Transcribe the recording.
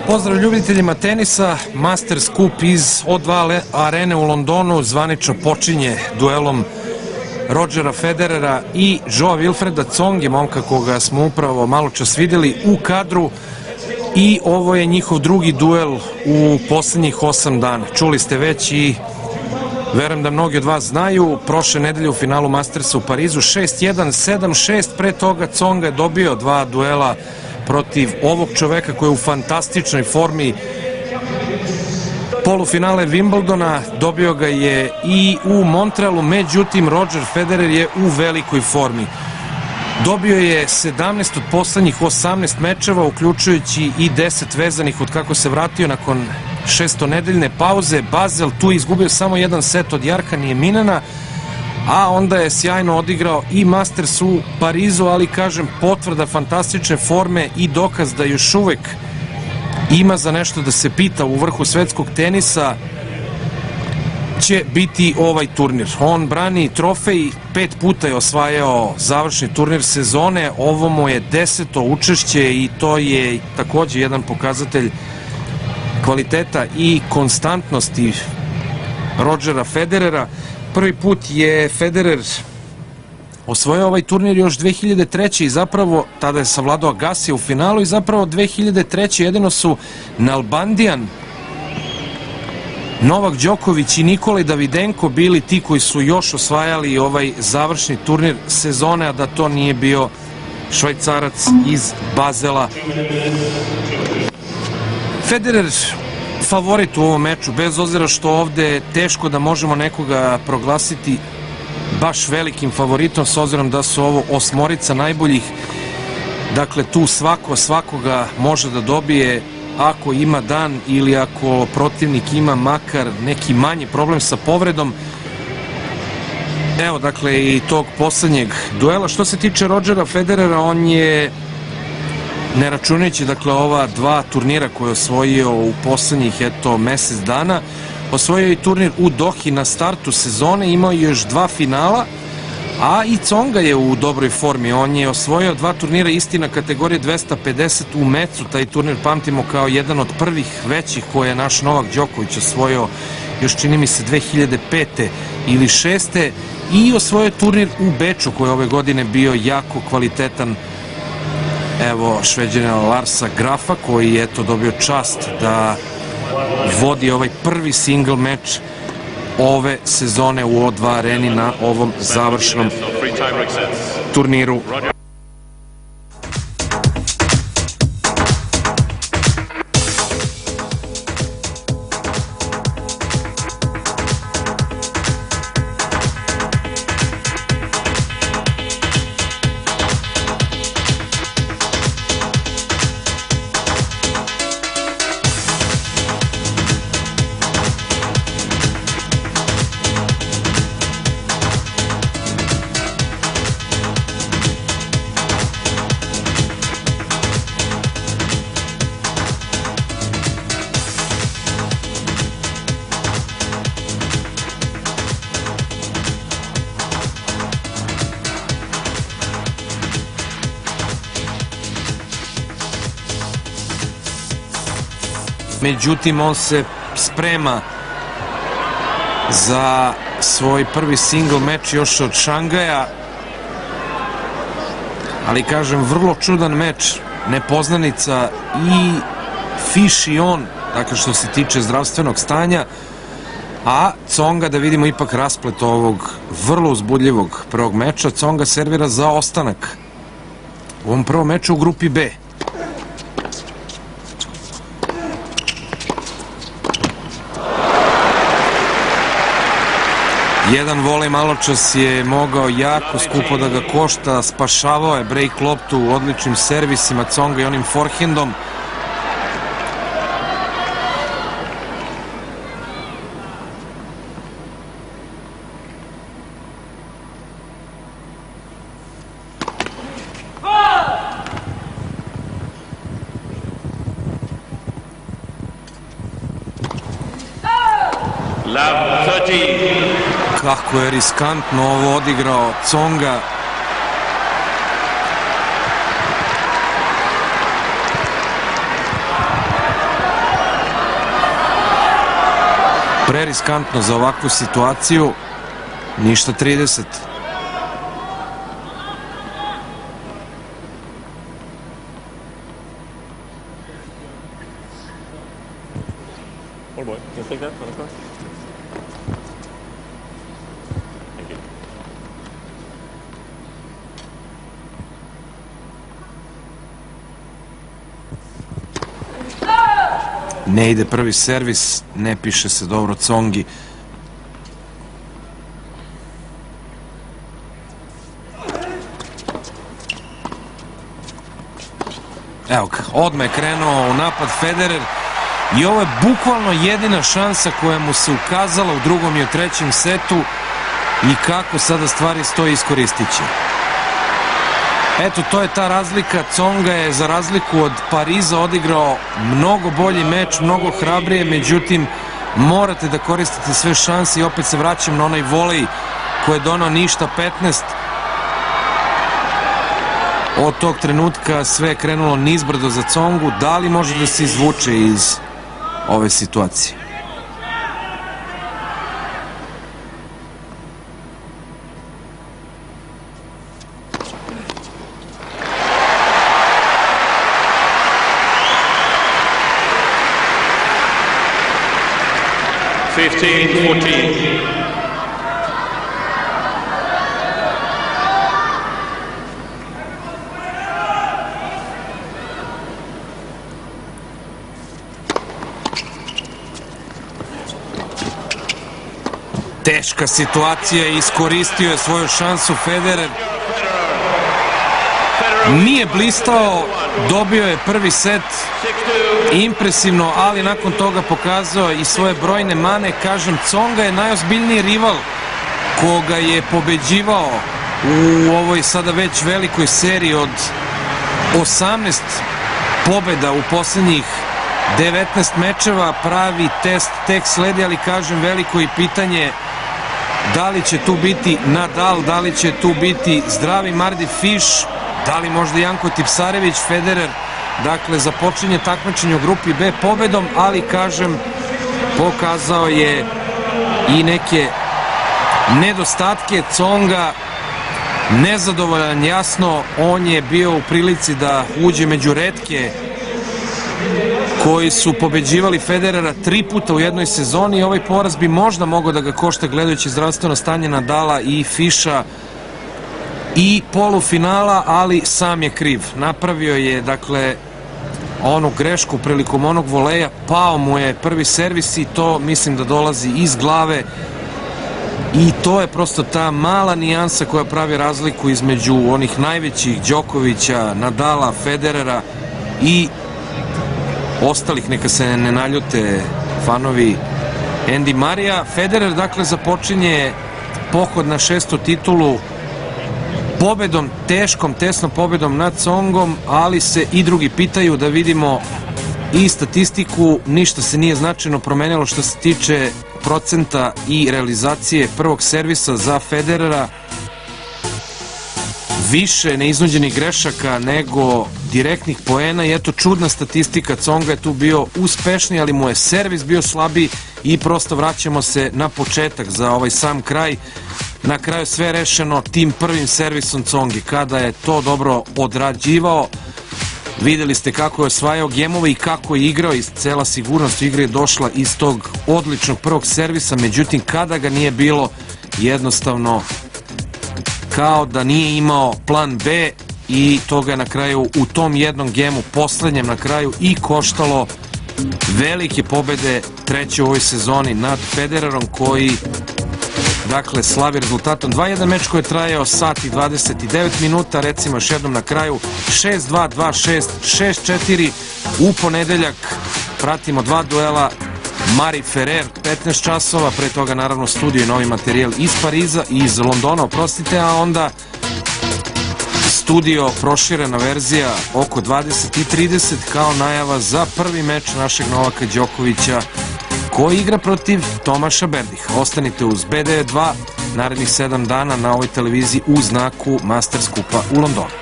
Pozdrav ljubiteljima tenisa, Masters Cup iz O2 arene u Londonu zvanično počinje duelom Rodgera Federera i Joa Wilfreda Tsonge, momka koga smo upravo malo čas videli u kadru, i ovo je njihov drugi duel u poslednjih 8 dana. Čuli ste već i verujem da mnogi od vas znaju, prošle nedelje u finalu Mastersa u Parizu 6-1, 7-6, pre toga Tsonga je dobio 2 duela protiv ovog čoveka koji je u fantastičnoj formi. Polufinale Wimbledona dobio ga je i u Montrealu, međutim Rodger Federer je u velikoj formi. Dobio je 17 od poslednjih 18 mečeva, uključujući i 10 vezanih od kako se vratio nakon 6-nedeljne pauze. Basel tu izgubio samo jedan set od Jarka Nijeminena, a onda je sjajno odigrao i Masters u Parizu, ali kažem, potvrda fantastične forme i dokaz da još uvek ima za nešto da se pita u vrhu svetskog tenisa će biti ovaj turnir. On brani trofej, 5 puta je osvajao završni turnir sezone, ovo mu je 10. učešće i to je takođe jedan pokazatelj kvaliteta i konstantnosti Rodgera Federera. Prvi put je Federer osvojio ovaj turnir još 2003. i zapravo tada je savladao Agassija u finalu i zapravo 2003. jedino su Nalbandian, Novak Đoković i Nikolaj Davidenko bili ti koji su još osvajali ovaj završni turnir sezone, a da to nije bio Švajcarac iz Bazela. Federer favorit u ovom meču, bez obzira što ovde je teško da možemo nekoga proglasiti baš velikim favoritom, s obzirom da su ovo osmorica najboljih. Dakle, tu svakoga može da dobije ako ima dan ili ako protivnik ima makar neki manji problem sa povredom. Evo, dakle, i tog poslednjeg duela. Što se tiče Rodgera Federera, on je, ne računajući dakle ova 2 turnira koje je osvojio u poslednjih mesec dana, osvojio i turnir u Dohi na startu sezone, imao je još 2 finala, a i Tsonga je u dobroj formi. On je osvojio 2 turnira, istina kategorije 250 u mecu. Taj turnir pamtimo kao jedan od prvih većih koje je naš Novak Đoković osvojio još, čini mi se, 2005. ili 2006. i osvojio turnir u Beču koji je ove godine bio jako kvalitetan. Evo Šveđanina Larsa Grafa koji je dobio čast da vodi ovaj prvi single meč ove sezone u O2 areni na ovom završnom turniru. Međutim, on se sprema za svoj prvi single meč još od Šangaja, ali kažem, vrlo čudan meč, nepoznanica i fiš i on, dakle što se tiče zdravstvenog stanja, a Tsonga, da vidimo ipak rasplet ovog vrlo uzbudljivog prvog meča. Tsonga servira za ostanak u ovom prvom meču u grupi B. Jedan volej maločas je mogao jako skupo da ga košta, spašavao je break loptu odličnim servisima Tsonga i onim forehandom. Kako je riskantno ovo odigrao Tsonga. Preriskantno za ovakvu situaciju. Ništa 30. Ne ide prvi servis, ne piše se dobro Tsongi. Evo ga, odmah je krenuo u napad Federer i ovo je bukvalno jedina šansa koja mu se ukazala u drugom i u trećem setu i kako sada stvari stoji iskoristit će. Eto, to je ta razlika. Tsonga je za razliku od Pariza odigrao mnogo bolji meč, mnogo hrabrije, međutim morate da koristite sve šanse i opet se vraćam na onaj volej koji je donao ništa 15. Od tog trenutka sve je krenulo nizbrdo za Tsongu. Da li može da se izvuče iz ove situacije? Teška situacija, iskoristio je svoju šansu Federer. Nije blistao, dobio je prvi set, impresivno, ali nakon toga pokazao i svoje brojne mane. Kažem, Tsonga je najozbiljniji rival koga je pobeđivao u ovoj sada već velikoj seriji od 18 pobeda u poslednjih 19 mečeva. Pravi test tek sledi, ali kažem, veliko i pitanje da li će tu biti Nadal, da li će tu biti zdravi Mardy Fish, da li možda Janko Tipsarević. Federer dakle započinje takmičenje u grupi B pobedom, ali kažem, pokazao je i neke nedostatke. Tsonga nezadovoljan, jasno, on je bio u prilici da uđe među retke koji su pobeđivali Federera 3 puta u jednoj sezoni i ovaj poraz bi možda mogao da ga košta gledajući zdravstveno stanje Nadala i Fisha i polufinala, ali sam je kriv. Napravio je dakle onu grešku prilikom onog voleja, pao mu je prvi servis i to mislim da dolazi iz glave i to je prosto ta mala nijansa koja pravi razliku između onih najvećih Đokovića, Nadala, Federera i ostalih. Neka se ne naljute fanovi Andy Marija. Federer dakle započinje pohod na 6. titulu pobedom, teškom, tesnom pobedom nad Tsongom, ali se i drugi pitaju. Da vidimo i statistiku, ništa se nije značajno promenilo što se tiče procenta i realizacije prvog servisa za Federera. Više neiznuđenih grešaka nego direktnih poena i eto čudna statistika. Tsonga je tu bio uspešniji, ali mu je servis bio slabiji i prosto vraćamo se na početak za ovaj sam kraj. Na kraju sve rešeno tim prvim servisom Tsongi. Kada je to dobro odrađivao, videli ste kako je osvajao gemove i kako je igrao i cela sigurnost igre je došla iz tog odličnog prvog servisa, međutim kada ga nije bilo, jednostavno kao da nije imao plan B i to ga je na kraju u tom jednom gemu, poslednjem na kraju, i koštalo velike pobede, treće u ovoj sezoni nad Federerom, koji dakle slavi rezultatom 2-1, meč koji je trajao sat i 29 minuta. Recimo još jednom na kraju 6-2, 2-6, 6-4. U ponedeljak pratimo 2 duela, Mari Ferrer 15 časova, pre toga naravno studio i novi materijal iz Pariza i iz Londona, oprostite, a onda studio, proširena verzija oko 20:30 kao najava za prvi meč našeg Novaka Đokovića koji igra protiv Tomaša Berdiha. Ostanite uz B92 narednih 7 dana na ovoj televiziji u znaku Masters Kupa u Londonu.